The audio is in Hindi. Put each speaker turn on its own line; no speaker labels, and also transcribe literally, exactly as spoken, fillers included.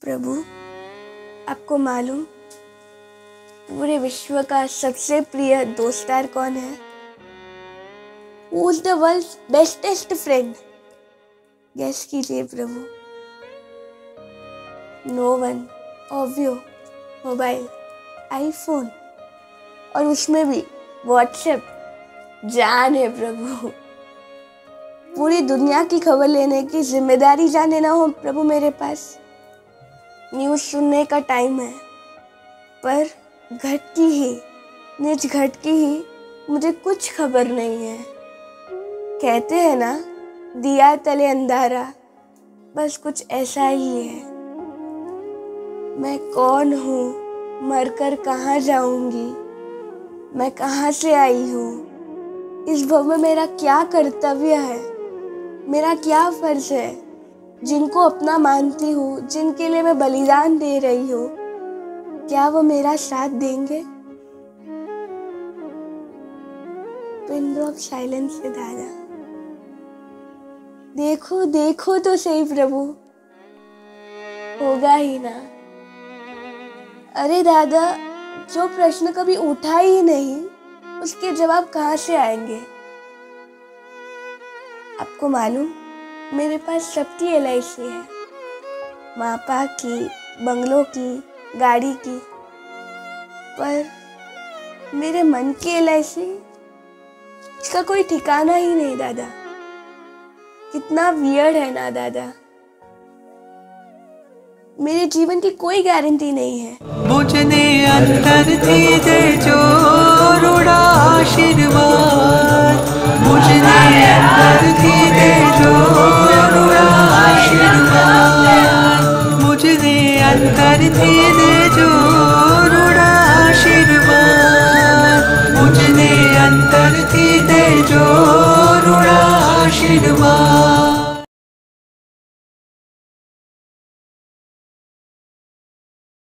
प्रभु, आपको मालूम पूरे विश्व का सबसे प्रिय दोस्तार कौन है? Who is the world's bestest friend? Guess कीजिए प्रभु। नो वन, ओवियो, मोबाइल, आईफोन और उसमें भी व्हाट्सएप जान है प्रभु। पूरी दुनिया की खबर लेने की जिम्मेदारी जाने ना हो प्रभु मेरे पास। न्यूज़ सुनने का टाइम है, पर घट की ही निज घट की ही मुझे कुछ खबर नहीं है। कहते हैं ना, दिया तले अंधारा, बस कुछ ऐसा ही है। मैं कौन हूँ, मरकर कहाँ जाऊँगी, मैं कहाँ से आई हूँ, इस भव में मेरा क्या कर्तव्य है, मेरा क्या फर्ज है। जिनको अपना मानती हूँ, जिनके लिए मैं बलिदान दे रही हूँ, क्या वो मेरा साथ देंगे? पिन ड्रॉप साइलेंस से दादा, देखो देखो तो सही प्रभु, होगा ही ना। अरे दादा, जो प्रश्न कभी उठा ही नहीं, उसके जवाब कहाँ से आएंगे? आपको मालूम, मेरे पास सबकी एल आई सी है, माँ बाप की, बंगलों की, गाड़ी की, पर मेरे मन की एल आई सी, इसका कोई ठिकाना ही नहीं दादा। कितना वियर्ड है ना दादा। मेरे जीवन की कोई गारंटी नहीं है।
मुझने अंतर थी दे जो रुड़ा आशीर्वाद, मुझने अंतर थी दे जो रुड़ा आशीर्वाद, मुझने अंतर थी दे जो रुड़ा आशीर्वाद, मुझने अंतर थी दे जो रुड़ा आशीर्वाद।